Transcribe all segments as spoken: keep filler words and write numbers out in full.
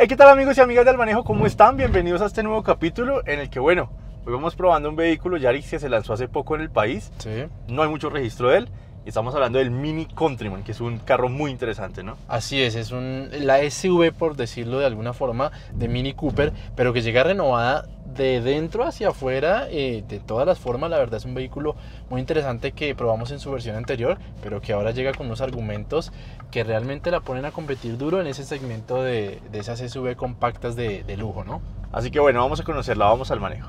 Hey, ¿qué tal amigos y amigas del manejo? ¿Cómo están? Bienvenidos a este nuevo capítulo en el que, bueno, hoy vamos probando un vehículo Yaris que se lanzó hace poco en el país. Sí. No hay mucho registro de él. Y estamos hablando del Mini Countryman, que es un carro muy interesante, ¿no? Así es, es un, la S U V, por decirlo de alguna forma, de Mini Cooper, pero que llega renovada de dentro hacia afuera, eh, de todas las formas. La verdad es un vehículo muy interesante que probamos en su versión anterior, pero que ahora llega con unos argumentos que realmente la ponen a competir duro en ese segmento de, de esas S U V compactas de, de lujo, ¿no? Así que bueno, vamos a conocerla, vamos al manejo.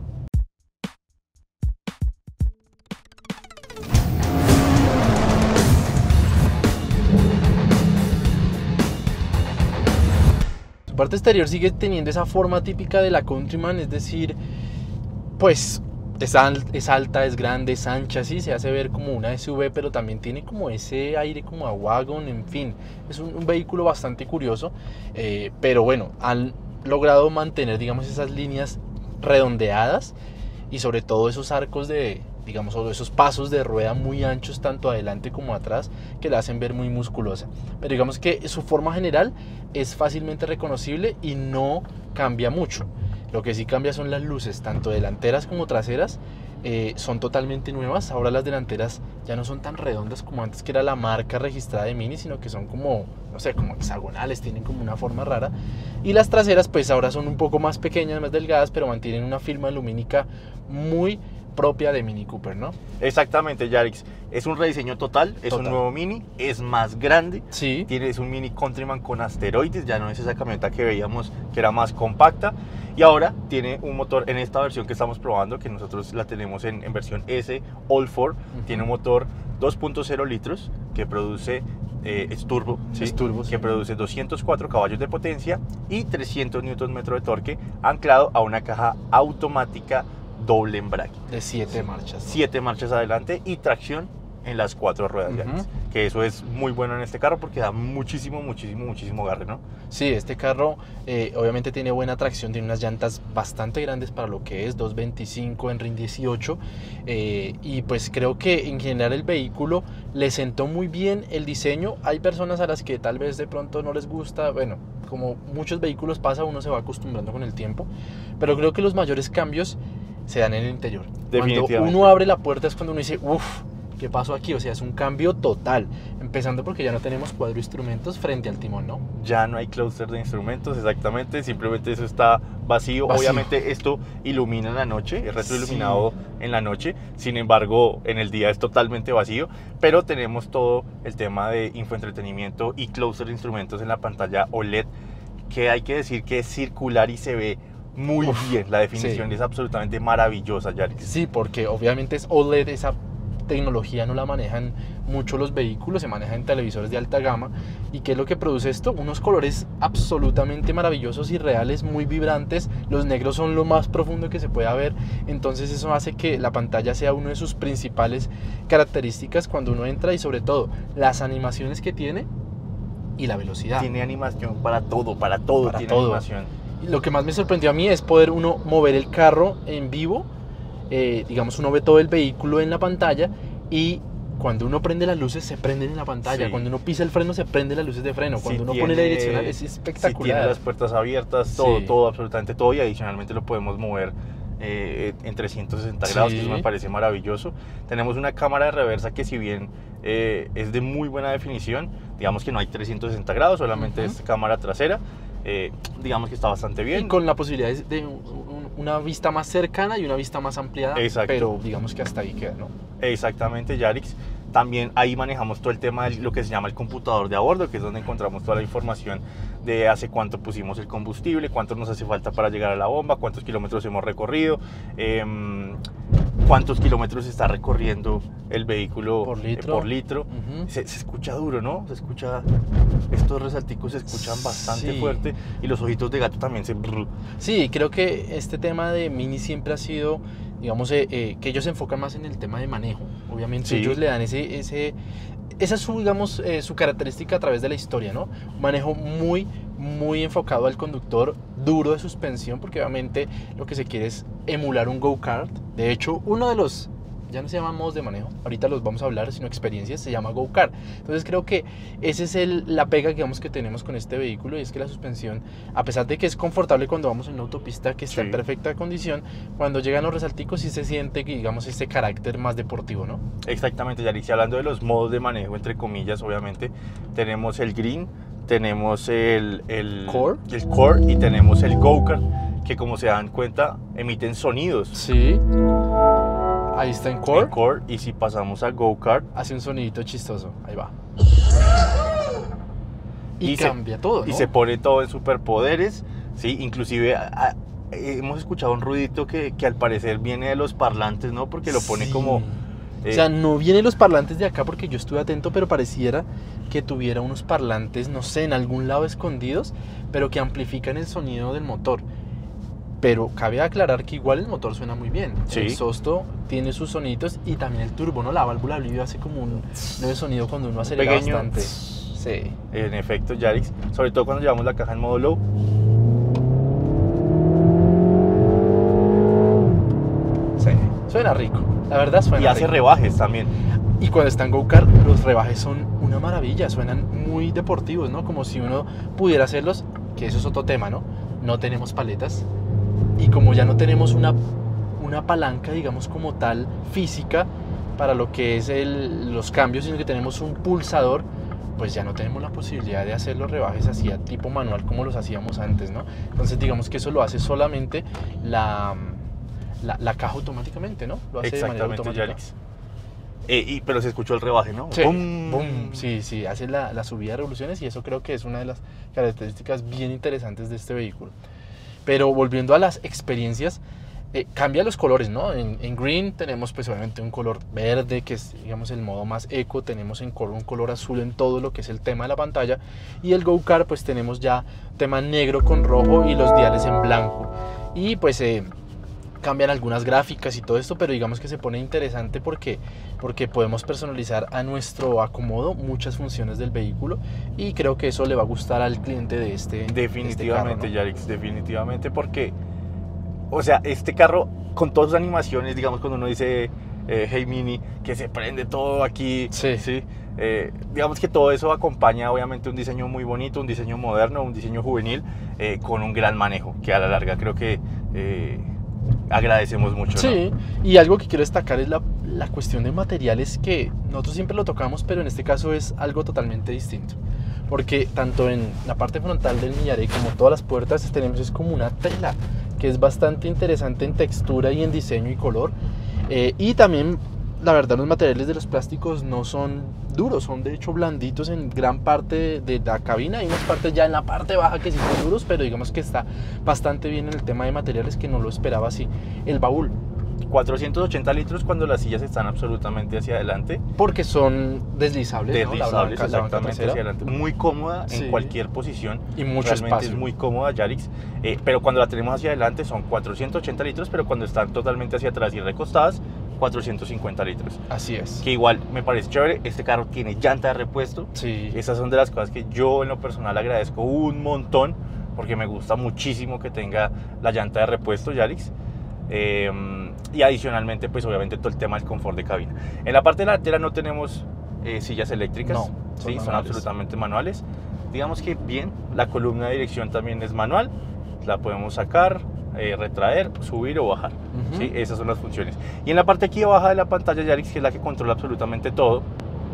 Su parte exterior sigue teniendo esa forma típica de la Countryman, es decir, pues es, al, es alta, es grande, es ancha, sí, se hace ver como una S U V, pero también tiene como ese aire como a wagon, en fin, es un, un vehículo bastante curioso, eh, pero bueno, han logrado mantener, digamos, esas líneas redondeadas y sobre todo esos arcos de, digamos, esos pasos de rueda muy anchos tanto adelante como atrás que la hacen ver muy musculosa. Pero digamos que su forma general es fácilmente reconocible y no cambia mucho. Lo que sí cambia son las luces, tanto delanteras como traseras, eh, son totalmente nuevas. Ahora las delanteras ya no son tan redondas como antes, que era la marca registrada de Mini, sino que son como, no sé, como hexagonales, tienen como una forma rara. Y las traseras pues ahora son un poco más pequeñas, más delgadas, pero mantienen una firma lumínica muy propia de Mini Cooper, ¿no? Exactamente, Yarix. Es un rediseño total, es Total. un nuevo Mini, es más grande. Sí. Tiene, es un Mini Countryman con asteroides, ya no es esa camioneta que veíamos que era más compacta. Y ahora tiene un motor en esta versión que estamos probando, que nosotros la tenemos en, en versión S All four. Uh-huh. Tiene un motor dos punto cero litros que produce, eh, es turbo, ¿sí? Es turbo, que sí. produce doscientos cuatro caballos de potencia y trescientos newton metros de torque, anclado a una caja automática doble embrague. De siete marchas. ¿no? Siete marchas adelante y tracción en las cuatro ruedas. Uh-huh. Que eso es muy bueno en este carro porque da muchísimo, muchísimo, muchísimo agarre, ¿no? Sí, este carro eh, obviamente tiene buena tracción, tiene unas llantas bastante grandes para lo que es, dos veinticinco en RIN dieciocho, eh, y pues creo que en general el vehículo le sentó muy bien el diseño. Hay personas a las que tal vez de pronto no les gusta, bueno, como muchos vehículos pasa, uno se va acostumbrando con el tiempo, pero creo que los mayores cambios se dan en el interior. Cuando uno abre la puerta es cuando uno dice, uff, ¿qué pasó aquí? O sea, es un cambio total. Empezando porque ya no tenemos cuadro de instrumentos frente al timón, ¿no? Ya no hay clúster de instrumentos, exactamente. Simplemente eso está vacío. vacío. Obviamente esto ilumina en la noche, es retroiluminado sí. en la noche. Sin embargo, en el día es totalmente vacío. Pero tenemos todo el tema de infoentretenimiento y clúster de instrumentos en la pantalla O L E D, que hay que decir que es circular y se ve muy Uf, bien. La definición sí. es absolutamente maravillosa, Yaris. Sí, porque obviamente es O L E D, esa tecnología no la manejan mucho los vehículos, se maneja en televisores de alta gama. ¿Y qué es lo que produce esto? Unos colores absolutamente maravillosos y reales, muy vibrantes. Los negros son lo más profundo que se pueda ver, entonces eso hace que la pantalla sea una de sus principales características cuando uno entra, y sobre todo las animaciones que tiene y la velocidad. Tiene animación para todo, para todo para tiene todo. animación. Y lo que más me sorprendió a mí es poder uno mover el carro en vivo. Eh, digamos, uno ve todo el vehículo en la pantalla y cuando uno prende las luces se prenden en la pantalla. Sí. Cuando uno pisa el freno se prenden las luces de freno. Cuando sí uno tiene, pone la direccional es espectacular. Sí, tiene las puertas abiertas, todo, sí. todo, absolutamente todo, y adicionalmente lo podemos mover eh, en trescientos sesenta sí. grados, que eso me parece maravilloso. Tenemos una cámara de reversa que, si bien eh, es de muy buena definición, digamos que no hay trescientos sesenta grados, solamente uh-huh. es cámara trasera. Eh, digamos que está bastante bien. Y con la posibilidad de un, una vista más cercana y una vista más ampliada. Exacto. Pero digamos que hasta ahí queda, ¿no? Exactamente, Yarix. También ahí manejamos todo el tema de lo que se llama el computador de a bordo, que es donde encontramos toda la información de hace cuánto pusimos el combustible, cuánto nos hace falta para llegar a la bomba, cuántos kilómetros hemos recorrido, eh, cuántos kilómetros está recorriendo el vehículo por litro. Eh, por litro. Uh-huh. se, se escucha duro, ¿no? Se escucha, estos resalticos se escuchan bastante sí. fuerte, y los ojitos de gato también se... Sí, creo que este tema de Mini siempre ha sido, digamos, eh, eh, que ellos se enfocan más en el tema de manejo. Obviamente sí. ellos le dan ese, ese, esa es su, digamos, eh, su característica a través de la historia, ¿no? Un manejo muy, muy enfocado al conductor, duro de suspensión, porque obviamente lo que se quiere es emular un go-kart. De hecho, uno de los ya no se llaman modos de manejo, ahorita los vamos a hablar, sino experiencias, se llama Go-Kart. Entonces creo que esa es el, la pega, digamos, que tenemos con este vehículo, y es que la suspensión, a pesar de que es confortable cuando vamos en una autopista que está Sí. en perfecta condición, cuando llegan los resalticos sí se siente, digamos, ese carácter más deportivo, ¿no? Exactamente, Yarix. Y hablando de los modos de manejo, entre comillas, obviamente, tenemos el Green, tenemos el, el Core. el Core y tenemos el Go-Kart, que como se dan cuenta, emiten sonidos. Sí. Ahí está en Core. En Core, y si pasamos a Go-Kart, Hace un sonidito chistoso. Ahí va. Y, Y se- cambia todo, ¿no? y se pone todo en superpoderes, ¿sí? Inclusive a- a- hemos escuchado un ruidito que, que al parecer viene de los parlantes, ¿no? Porque lo pone Sí. como... eh, O sea, no vienen los parlantes de acá porque yo estuve atento, pero pareciera que tuviera unos parlantes, no sé, en algún lado escondidos, pero que amplifican el sonido del motor. Pero cabe aclarar que igual el motor suena muy bien. Sí. El Sosto tiene sus sonidos y también el turbo, ¿no? La válvula Livio hace como un nuevo sonido cuando uno acelera pequeño, bastante. Sí. en efecto, Yarix, sobre todo cuando llevamos la caja en modo low. Sí. Suena rico. La verdad suena Y hace rico. rebajes también. Y cuando está en Go-Kart, los rebajes son una maravilla, suenan muy deportivos, ¿no? Como si uno pudiera hacerlos, que eso es otro tema, ¿no? No tenemos paletas. Y como ya no tenemos una, una palanca, digamos, como tal, física, para lo que es el, los cambios, sino que tenemos un pulsador, pues ya no tenemos la posibilidad de hacer los rebajes así a tipo manual como los hacíamos antes, ¿no? Entonces digamos que eso lo hace solamente la, la, la caja automáticamente, ¿no? Lo hace de manera Exactamente, automática. Yarix. Eh, y, pero se escuchó el rebaje, ¿no? Sí, ¡Bum! boom, sí, sí, hace la, la subida de revoluciones y eso creo que es una de las características bien interesantes de este vehículo. Pero volviendo a las experiencias, eh, cambia los colores, ¿no? En, en Green tenemos pues obviamente un color verde, que es digamos el modo más eco, tenemos en Core un color azul en todo lo que es el tema de la pantalla, y el Go-Kart pues tenemos ya tema negro con rojo y los diales en blanco. Y pues... Eh, cambian algunas gráficas y todo esto, pero digamos que se pone interesante porque, porque podemos personalizar a nuestro acomodo muchas funciones del vehículo, y creo que eso le va a gustar al cliente de este Definitivamente, este carro, Yarix, definitivamente, porque, o sea, este carro con todas sus animaciones, digamos, cuando uno dice eh, Hey Mini, que se prende todo aquí, Sí. ¿sí? Eh, digamos que todo eso acompaña obviamente un diseño muy bonito, un diseño moderno, un diseño juvenil, eh, con un gran manejo, que a la larga creo que eh, agradecemos mucho, ¿no? Sí, y algo que quiero destacar es la, la cuestión de materiales, que nosotros siempre lo tocamos, pero en este caso es algo totalmente distinto. Porque tanto en la parte frontal del Millaré como todas las puertas tenemos es como una tela, que es bastante interesante en textura y en diseño y color. Eh, y también, la verdad, los materiales de los plásticos no son duros, son de hecho blanditos en gran parte de, de la cabina. Hay unas partes ya en la parte baja que sí son duros, pero digamos que está bastante bien en el tema de materiales, que no lo esperaba así. El baúl, cuatrocientos ochenta litros cuando las sillas están absolutamente hacia adelante. porque son deslizables, ¿no? La Deslizables, banca- la banca exactamente, trasera. hacia adelante. Muy cómoda Sí. en cualquier posición. Y mucho Realmente espacio. es muy cómoda, Yarix. Eh, pero cuando la tenemos hacia adelante son cuatrocientos ochenta litros, pero cuando están totalmente hacia atrás y recostadas, cuatrocientos cincuenta litros. Así es. Que igual me parece chévere. Este carro tiene llanta de repuesto. Sí. Esas son de las cosas que yo en lo personal agradezco un montón, porque me gusta muchísimo que tenga la llanta de repuesto, Yarix. Eh, y adicionalmente, pues obviamente todo el tema del confort de cabina. En la parte delantera no tenemos eh, sillas eléctricas, No, ¿sí? son son, manuales. absolutamente manuales. Digamos que bien, la columna de dirección también es manual, la podemos sacar, eh, retraer, subir o bajar. Ujú. ¿Sí? Esas son las funciones. Y en la parte aquí abajo de la pantalla, Yarix, que es la que controla absolutamente todo,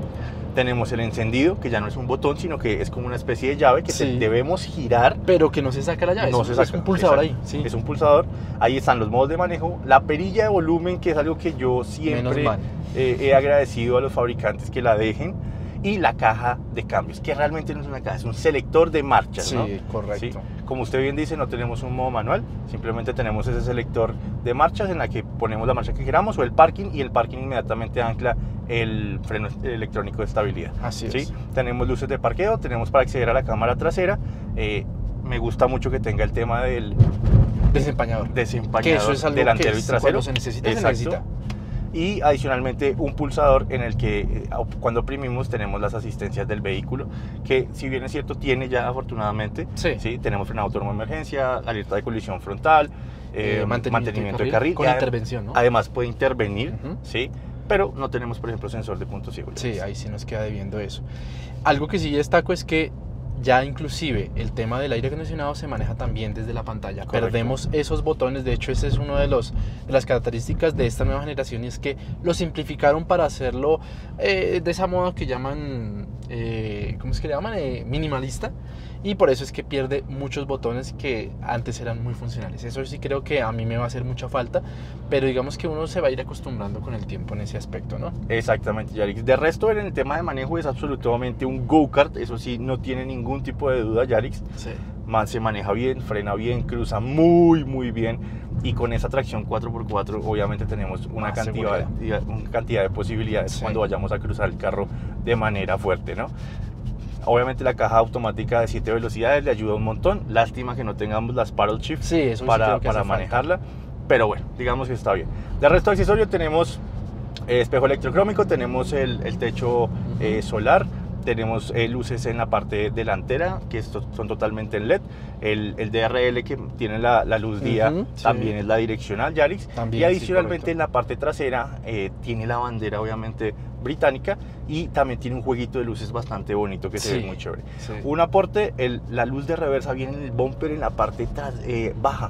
tenemos el encendido, que ya no es un botón, sino que es como una especie de llave que Sí. te- debemos girar. Pero que no se saca la llave, No es, se es saca, un pulsador exacto. ahí. Sí. Es un pulsador. Ahí están los modos de manejo, la perilla de volumen, que es algo que yo siempre Menos mal. eh, he agradecido a los fabricantes que la dejen, y la caja de cambios, que realmente no es una caja, es un selector de marchas, Sí, ¿no? correcto. ¿Sí? Como usted bien dice, no tenemos un modo manual, simplemente tenemos ese selector de marchas en la que ponemos la marcha que queramos o el parking, y el parking inmediatamente ancla el freno electrónico de estabilidad. Así ¿Sí? es. Tenemos luces de parqueo, tenemos para acceder a la cámara trasera. eh, me gusta mucho que tenga el tema del Desempañador. desempañador Que eso es algo delantero que y es- trasero. cuando se necesita, se Exacto. necesita. Y adicionalmente un pulsador en el que eh, cuando oprimimos tenemos las asistencias del vehículo, que si bien es cierto tiene ya afortunadamente, Sí. tenemos frenado autónomo de emergencia, alerta de colisión frontal, eh, Eh, mantenimiento, de carril, con y ade- intervención, ¿no? además puede intervenir, Ujú. ¿sí? pero no tenemos, por ejemplo, sensor de punto ciego. Sí, ahí sí nos queda debiendo eso. Algo que sí destaco es que ya inclusive el tema del aire acondicionado se maneja también desde la pantalla. Correcto. Perdemos esos botones, de hecho esa es una de, los, de las características de esta nueva generación, y es que lo simplificaron para hacerlo eh, de esa moda que llaman, eh, ¿cómo es que le llaman? Eh, minimalista, y por eso es que pierde muchos botones que antes eran muy funcionales. Eso sí creo que a mí me va a hacer mucha falta, pero digamos que uno se va a ir acostumbrando con el tiempo en ese aspecto, ¿no? Exactamente, Yarix. De resto, en el tema de manejo es absolutamente un go-kart, eso sí, no tiene ningún tipo de duda, Yarix. Sí. Man, se maneja bien, frena bien, cruza muy, muy bien, y con esa tracción cuatro por cuatro obviamente tenemos una, cantidad, una cantidad de posibilidades sí. cuando vayamos a cruzar el carro de manera fuerte, ¿no? Obviamente la caja automática de siete velocidades le ayuda un montón. Lástima que no tengamos las paddle shift sí, eso para, sí para manejarla. Pero bueno, digamos que está bien. De resto de accesorio tenemos eh, espejo electrocrómico, tenemos el, el techo uh-huh. eh, solar, tenemos eh, luces en la parte delantera que estos son totalmente en L E D. El, el D R L que tiene la, la luz día uh-huh, también sí. es la direccional, Yarix. También, y adicionalmente sí, en la parte trasera eh, tiene la bandera obviamente británica, y también tiene un jueguito de luces bastante bonito que se sí, ve muy chévere. Sí. Un aporte, el, la luz de reversa viene en el bumper en la parte tras, eh, baja.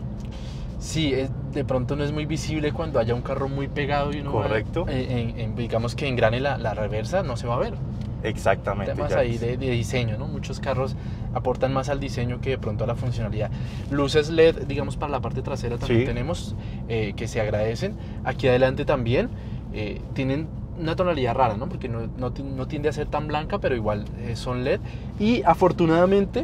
Sí, es, de pronto no es muy visible cuando haya un carro muy pegado y uno correcto. Va, eh, en, en, digamos que engrane la, la reversa, no se va a ver. Exactamente. Temas ahí de, de diseño, ¿no? Muchos carros aportan más al diseño que de pronto a la funcionalidad. Luces L E D, digamos, para la parte trasera también sí. tenemos, eh, que se agradecen. Aquí adelante también eh, tienen una tonalidad rara, ¿no? Porque no, no, no tiende a ser tan blanca, pero igual eh, son L E D. Y afortunadamente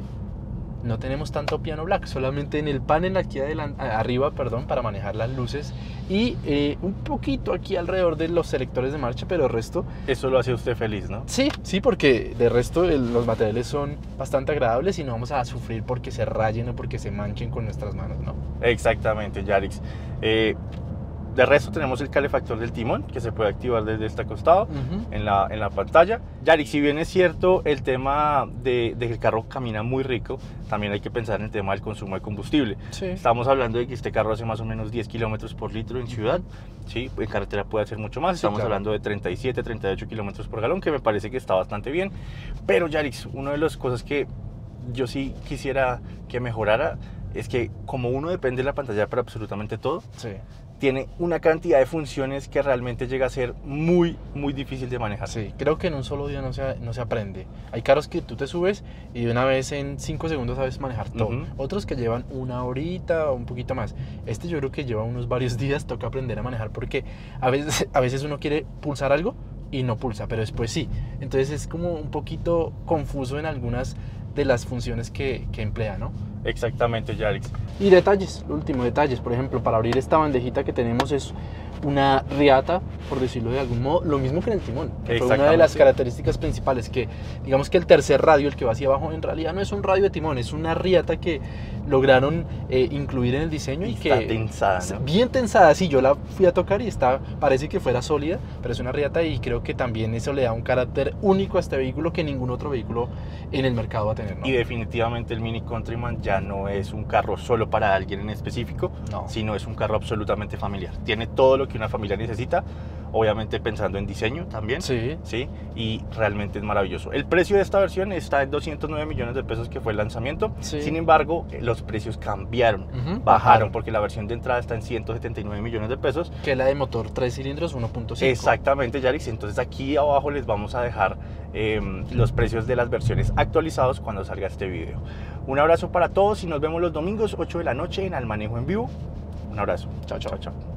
no tenemos tanto piano black, solamente en el panel aquí adelante, arriba, perdón, para manejar las luces, y eh, un poquito aquí alrededor de los selectores de marcha, pero el resto... Eso lo hace usted feliz, ¿no? Sí, sí, porque de resto el, los materiales son bastante agradables y no vamos a sufrir porque se rayen o porque se manchen con nuestras manos, ¿no? Exactamente, Yarix. Eh, De resto tenemos el calefactor del timón que se puede activar desde este costado uh-huh. en, la, en la pantalla. Yarix, si bien es cierto el tema de, de que el carro camina muy rico, también hay que pensar en el tema del consumo de combustible. Sí. Estamos hablando de que este carro hace más o menos diez kilómetros por litro en ciudad. Sí, en carretera puede hacer mucho más. Estamos sí, claro. hablando de treinta y siete, treinta y ocho kilómetros por galón, que me parece que está bastante bien. Pero Yarix, una de las cosas que yo sí quisiera que mejorara es que como uno depende de la pantalla para absolutamente todo, sí. tiene una cantidad de funciones que realmente llega a ser muy, muy difícil de manejar. Sí, creo que en un solo día no se, no se aprende. Hay carros que tú te subes y de una vez en cinco segundos sabes manejar todo. Uh-huh. Otros que llevan una horita o un poquito más. Este yo creo que lleva unos varios días, toca aprender a manejar porque a veces, a veces uno quiere pulsar algo y no pulsa, pero después sí. Entonces es como un poquito confuso en algunas de las funciones que, que emplea, ¿no? Exactamente, Yarix. Y detalles, último detalles, por ejemplo, para abrir esta bandejita que tenemos es una riata, por decirlo de algún modo, lo mismo que en el timón, que fue una de las características principales, que digamos que el tercer radio, el que va hacia abajo, en realidad no es un radio de timón, es una riata que lograron eh, incluir en el diseño y, y que está tensada, ¿no? Bien tensada, sí, yo la fui a tocar y está, parece que fuera sólida, pero es una riata y creo que también eso le da un carácter único a este vehículo que ningún otro vehículo en el mercado va a tener, ¿no? Y definitivamente el Mini Countryman ya no es un carro solo para alguien en específico, no. sino es un carro absolutamente familiar. Tiene todo lo que una familia necesita, obviamente pensando en diseño también, sí. ¿sí? Y realmente es maravilloso. El precio de esta versión está en doscientos nueve millones de pesos, que fue el lanzamiento. Sí. Sin embargo, los precios cambiaron, uh-huh. bajaron, bajaron, porque la versión de entrada está en ciento setenta y nueve millones de pesos. Que es la de motor tres cilindros uno punto cinco. Exactamente, Yarix. Entonces aquí abajo les vamos a dejar eh, los precios de las versiones actualizados cuando salga este video. Un abrazo para todos y nos vemos los domingos ocho de la noche en Al Manejo en Vivo. Un abrazo. Chao, chao. Chao, chao.